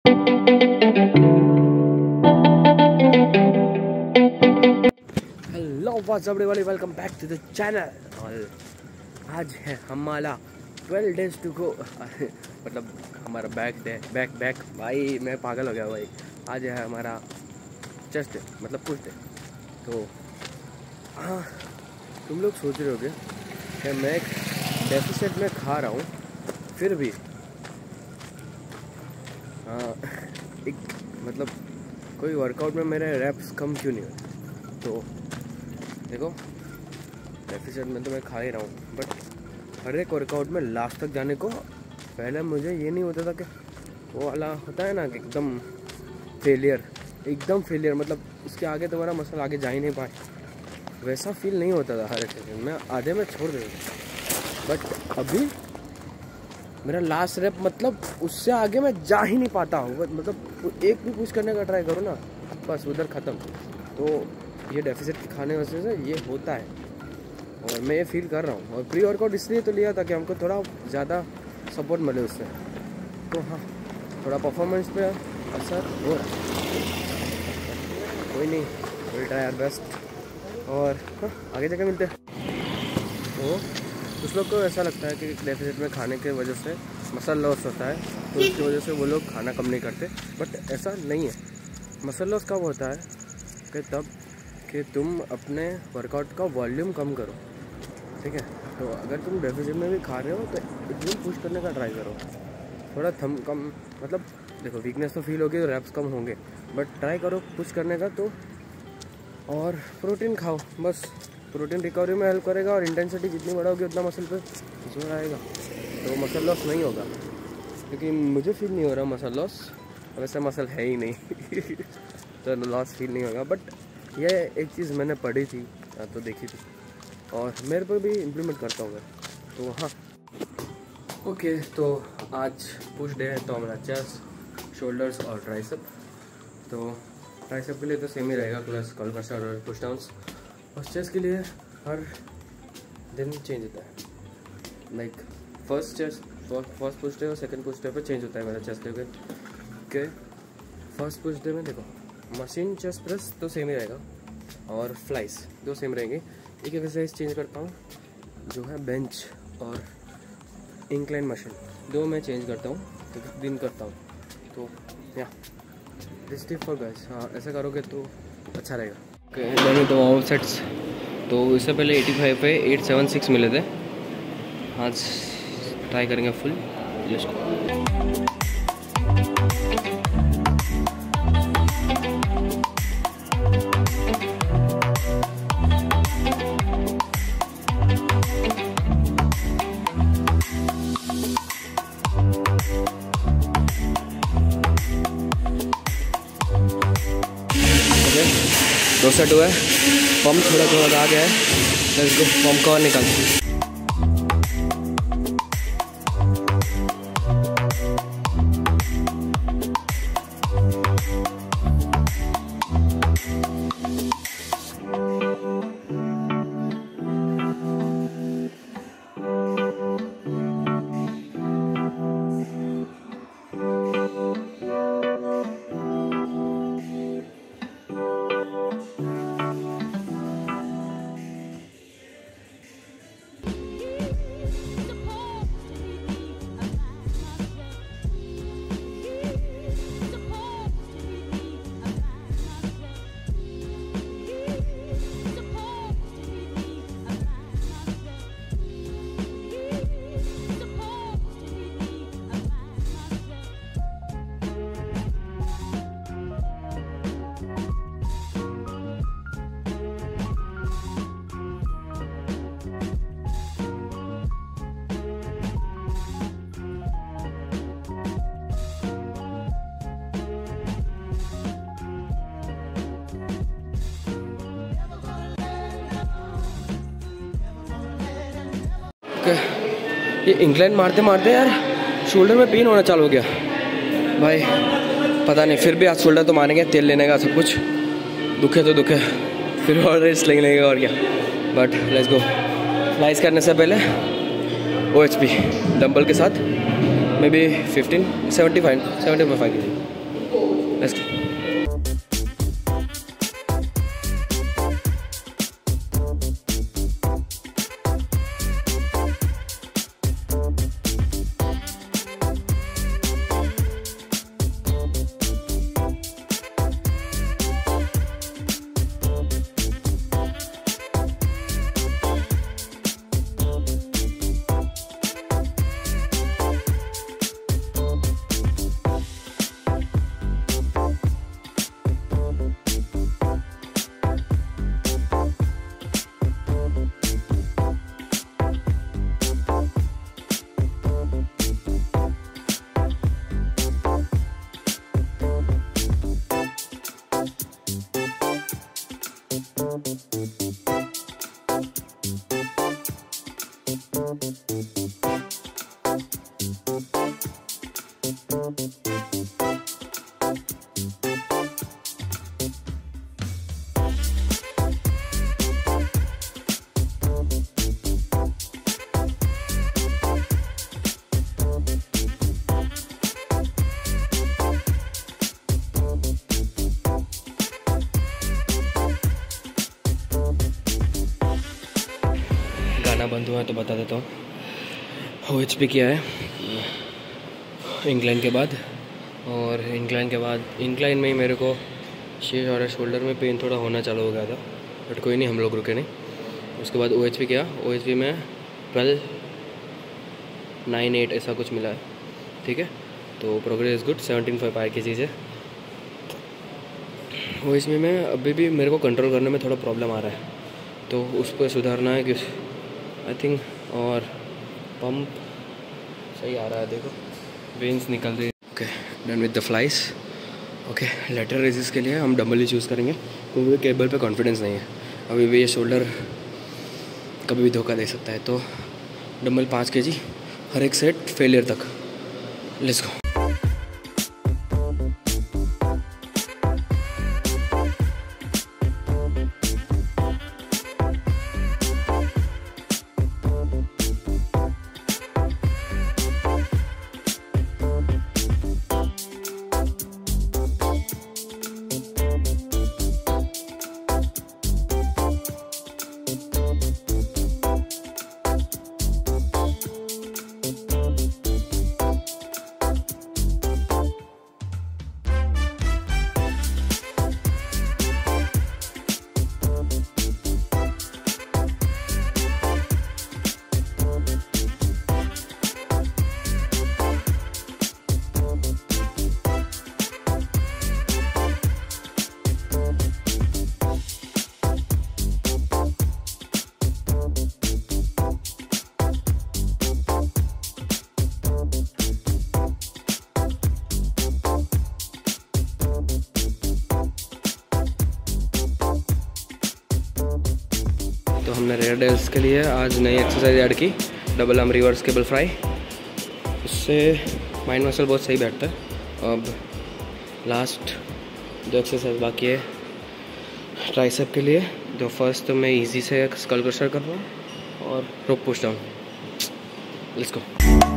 Hello what's up everybody, welcome back to the channel. और आज है हमारा 12 days टू गो मतलब हमारा बैक भाई मैं पागल हो गया भाई। आज है हमारा चेस्ट डे, मतलब पुश डे। तो हाँ, तुम लोग सोच रहे होगे कि मैं एक डेफिसिट में खा रहा हूँ, फिर भी एक मतलब कोई वर्कआउट में मेरे रैप्स कम क्यों नहीं होते। तो देखो, डेफिसिट में तो मैं खा ही रहा हूँ, बट हर एक वर्कआउट में लास्ट तक जाने को पहले मुझे ये नहीं होता था कि वो वाला होता है ना कि एकदम फेलियर, मतलब उसके आगे तुम्हारा मसल आगे जा ही नहीं पाए, वैसा फील नहीं होता था हर एक सेकंड में, आधे में छोड़ देता था। बट अभी मेरा लास्ट रैप मतलब उससे आगे मैं जा ही नहीं पाता हूँ, मतलब एक भी पुश करने का ट्राई करो ना, बस उधर ख़त्म। तो ये डेफिसिट खाने वजह से ये होता है और मैं ये फील कर रहा हूँ। और प्री वर्कआउट इसलिए तो लिया था कि हमको थोड़ा ज़्यादा सपोर्ट मिले उससे। तो हाँ, थोड़ा परफॉर्मेंस पे असर हो रहा है, कोई नहीं, विल ट्राई आवर बेस्ट और हाँ, आगे जाके मिलते हैं। तो कुछ लोग को ऐसा लगता है कि डेफिसिट में खाने के वजह से मसल लॉस होता है, तो उसकी वजह से वो लोग खाना कम नहीं करते, बट ऐसा नहीं है। मसल लॉस कब होता है कि तब कि तुम अपने वर्कआउट का वॉल्यूम कम करो, ठीक है। तो अगर तुम डेफिसिट में भी खा रहे हो तो एकदम पुश करने का ट्राई करो, थोड़ा थम कम, मतलब देखो वीकनेस तो फील होगी, रैप्स कम होंगे, बट ट्राई करो पुश करने का। तो और प्रोटीन खाओ, बस प्रोटीन रिकवरी में हेल्प करेगा, और इंटेंसिटी जितनी बढ़ाओगे उतना मसल पे जोर आएगा, तो मसल लॉस नहीं होगा। क्योंकि मुझे फील नहीं हो रहा मसल लॉस, वैसे मसल है ही नहीं तो लॉस फील नहीं होगा। बट ये एक चीज़ मैंने पढ़ी थी, तो देखी थी, और मेरे पर भी इम्प्लीमेंट करता हूँ मैं। तो हाँ, ओके, तो आज पुश डे है, तो हमारा चेस्ट, शोल्डर्स और ट्राइसेप। तो ट्राइसेप के लिए तो सेम ही रहेगा, प्लस कॉल करसा और पुश डाउन्स। और चेस्ट के लिए हर दिन चेंज होता है, लाइक फर्स्ट पुश डे और सेकंड पुश डे पे चेंज होता है मेरा चेस्ट डे के। फर्स्ट पुश डे में देखो, मशीन चेस्ट प्रेस तो सेम ही रहेगा, और फ्लाइस दो सेम रहेंगे। एक एक्सरसाइज चेंज करता हूँ जो है बेंच और इंक्लाइन मशीन, दो मैं चेंज करता हूँ, एक दिन करता हूँ। तो या दिस टिप फॉर गाइस, हाँ ऐसा करोगे तो अच्छा रहेगा। मैंने तो वार्म सेट्स, तो इससे पहले 85 पे 876 मिले थे, आज ट्राई करेंगे फुल। दो सेट हुआ है, पंप थोड़ा आ गया है, लेट्स गो पंप का और निकालते हैं। ये इंक्लाइन मारते मारते यार शोल्डर में पेन होना चालू हो गया भाई, पता नहीं, फिर भी आज शोल्डर तो मारेंगे, तेल लेने का सब कुछ, दुखे तो दुखे, फिर और रेस्ट लेंगे और क्या। But let's go. फ्लाइज करने से पहले OHP डंबल के साथ may be 75 kg. Let's go. गाना बंद हुआ है तो बता देता हूँ. OHP किया है इंक्लाइन के बाद, और इंक्लाइन में ही मेरे को शेष और शोल्डर में पेन थोड़ा होना चालू हो गया था, बट कोई नहीं, हम लोग रुके नहीं. उसके बाद OHP किया. OHP में 12.98 ऐसा कुछ मिला है. ठीक है, तो प्रोग्रेस गुड. 17.5 की चीज़ है. OHP में अभी भी मेरे को कंट्रोल करने में थोड़ा प्रॉब्लम आ रहा है, तो उस पर सुधारना है कि आई थिंक. और पंप सही आ रहा है, देखो वेन्स निकल रही है. Okay, done with the flies. Okay, lateral raises के लिए हम डंबल ही चूज़ करेंगे क्योंकि केबल पे कॉन्फिडेंस नहीं है. अभी भी ये शोल्डर कभी भी धोखा दे सकता है. तो डंबल 5 kg हर एक सेट फेलियर तक. Let's go. तो हमने रेयर डेल्स के लिए आज नई एक्सरसाइज ऐड की, double arm reverse cable fly. उससे माइंड मसल बहुत सही बैठता है. अब लास्ट 2 एक्सरसाइज बाकी है ट्राइसेप के लिए. तो फर्स्ट तो मैं इजी से स्कल क्रशर कर रहा हूँ और rope push down. Let's go.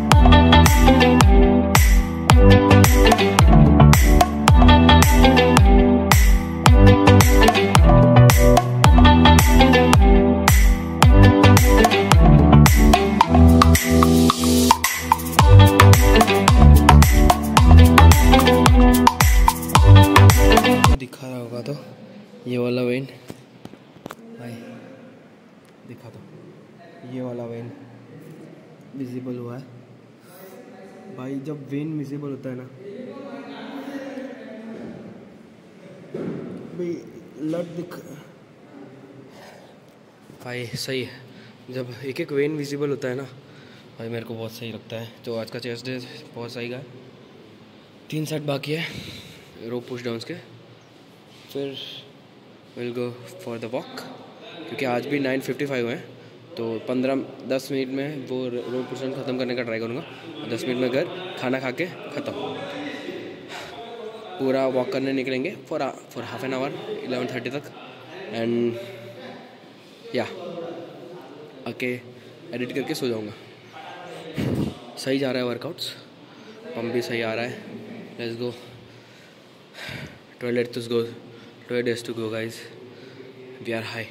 दिखा रहा होगा तो ये वाला वेन भाई, दिखा दो. ये वाला वेन विजिबल हुआ है भाई. जब वेन विजिबल होता है ना भाई, लट दिख भाई, सही है. जब एक एक वेन विजिबल होता है ना भाई, मेरे को बहुत सही लगता है. तो आज का चेस्ट डे बहुत सही गया. 3 सेट बाकी है रोप पुश डाउन्स के, फिर will go for the walk. क्योंकि आज भी 9:55 हुए हैं, तो 15-10 मिनट में वो रोप पुश डाउन ख़त्म करने का ट्राई करूँगा. 10 मिनट में घर खाना खा के ख़त्म. पूरा वॉक करने निकलेंगे फॉर हाफ एन आवर 11:30 तक. एंड या आके एडिट करके सो जाऊँगा. सही जा रहा है वर्कआउट्स. पंप भी सही आ रहा है। Let's go, 12 days to go guys, we are high.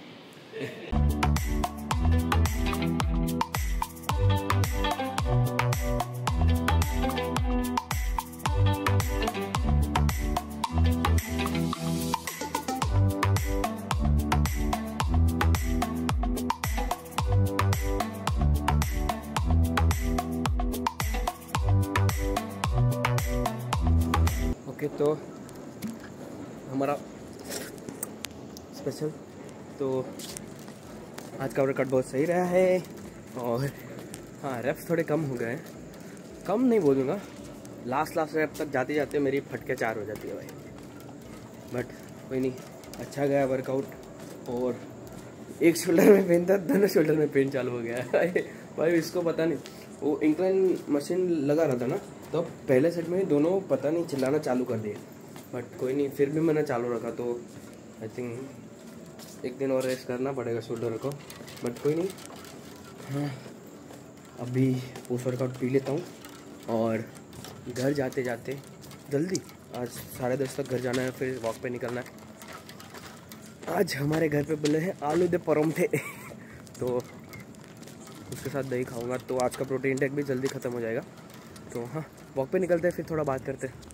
Okay, तो हमारा स्पेशल तो आज का वर्कआउट बहुत सही रहा है। और हाँ, रेप्स थोड़े कम हो गए हैं, कम नहीं बोलूँगा, लास्ट रेप तक जाते जाते मेरी फटके 4 हो जाती है भाई। बट कोई नहीं, अच्छा गया वर्कआउट। और एक शोल्डर में पेन था, दोनों शोल्डर में पेन चालू हो गया है भाई। इसको पता नहीं, वो इंक्लाइन मशीन लगा रहा था ना, तो पहले सेट में दोनों पता नहीं चिल्लाना चालू कर दिए। बट कोई नहीं, फिर भी मैंने चालू रखा, तो आई थिंक एक दिन और रेस्ट करना पड़ेगा शोल्डर को। बट कोई नहीं, हाँ अभी पोस्ट वर्कआउट पी लेता हूँ और घर जाते जाते जल्दी, आज 10:30 तक घर जाना है, फिर वॉक पे निकलना है। आज हमारे घर पे बोले हैं आलू दे परोंठे तो उसके साथ दही खाऊंगा, तो आज का प्रोटीन इंटेक भी जल्दी ख़त्म हो जाएगा। तो हाँ, वॉक पे निकलते हैं, फिर थोड़ा बात करते हैं।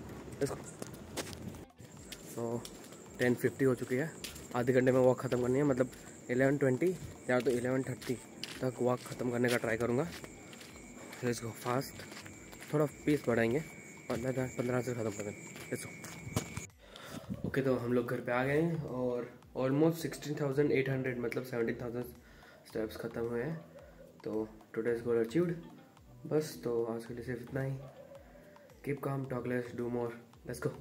तो 10:50 हो चुकी है, आधे घंटे में वॉक ख़त्म करनी है, मतलब 11:20 या तो 11:30 तक वॉक ख़त्म करने का ट्राई करूँगा। लेट्स गो फास्ट, थोड़ा पेस बढ़ाएंगे, 15 से ख़त्म कर देंगे। Let's go. ओके, तो हम लोग घर पे आ गए हैं और ऑलमोस्ट 16,800 मतलब 17,000 स्टेप्स ख़त्म हुए हैं। तो टुडेज गोल अचीव्ड। बस, तो आज के लिए सिर्फ इतना ही। Keep calm, talk less, do more, let's go.